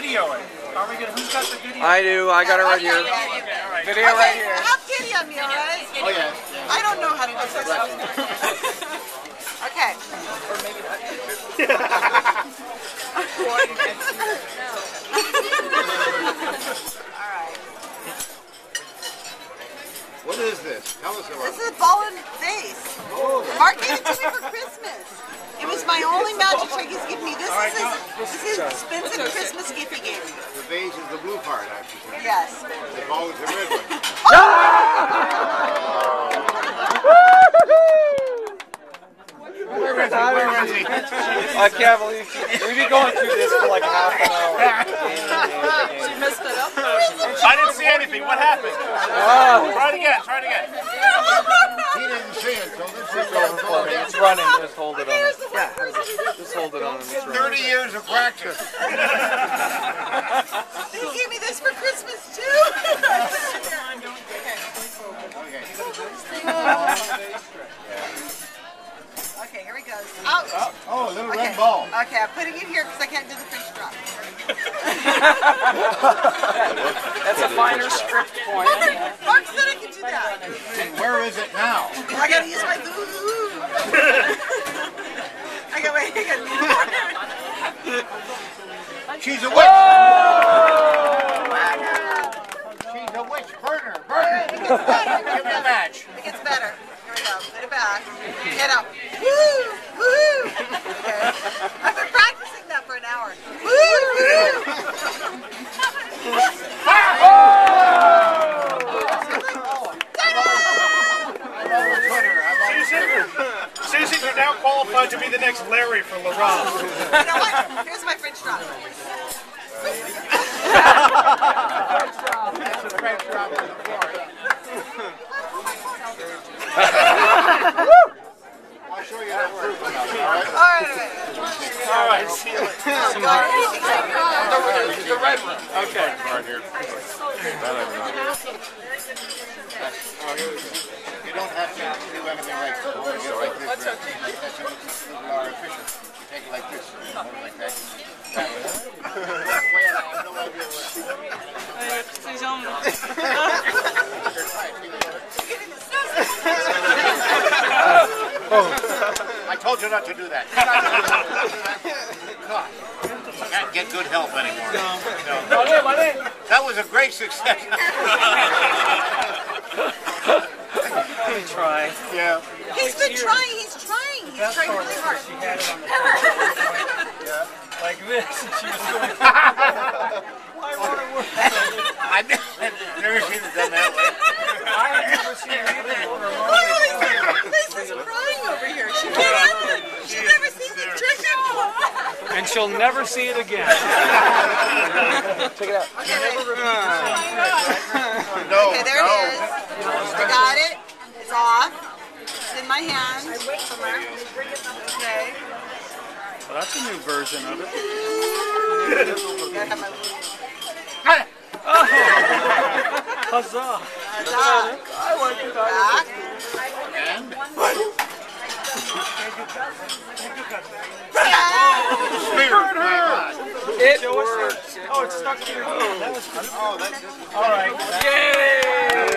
video it. Are we gonna? Who's got the video? I do. I got it right here. Video right here. Have pity on me, all right? Oh yeah. I don't know how to do this. Okay. Or maybe not. All right. What is this? Tell us about it. This is a ball and vase. Mark gave it to me for Christmas. It was my only magic trick he's given me. This is his expensive Christmas gift he gave me. The vase is the blue part, I presume. Yes. The ball is the red one. Where is he? Where is he? I can't believe we've been going through this for like half an hour. She messed it up. I didn't see anything. What happened? Try it again. Try it again. He didn't see it, so this is Overflowing. It's running. Just hold it on. Here's the Yeah. one person. Just hold it on. It's 30 running. years of practice. He gave me this for Christmas too. Okay, here he goes. Ouch. Oh, a little Okay. red ball. Okay, I'm putting it here because I can't do the French drop. That's a finer script point. Mark said I could do that. And where is it now? I gotta use my boo. I got wait. She's a witch. She's a witch. Burner. Burner. It gets better. Give me a match. It gets better. Here we go. Put it back. Get up. Woo! Woo! Okay. I've been practicing that for an hour. Woo! Woo! Susie, you're now qualified to be the next Larry for Laurent. You know what? Here's my French drop. That's a French drop on the floor. I'll show you how to prove it. All right. See you later. The red one. Okay. Right here. You don't have to do anything like this. That's artificial. You take it like this. Hold it like that. I told you not to do that. God, I can't get good help anymore. No. That was a great success. Let me try. Yeah. He's been trying. He's trying. He's trying really hard. She had it on the like this, and she was going. Why won't it work? I've never seen it done that way. I had never seen it either. Liz is crying over here. She can't handle it. She's never seen the trick before. And she'll never see it again. Check it out. No, Okay, there it is. I got it. It's off. It's in my hand. Okay. Well, that's a new version of it. Gotta have my Huzzah! I like it. Back. And It works. Oh, it's stuck to your hand. That was oh, that's all right. Yay!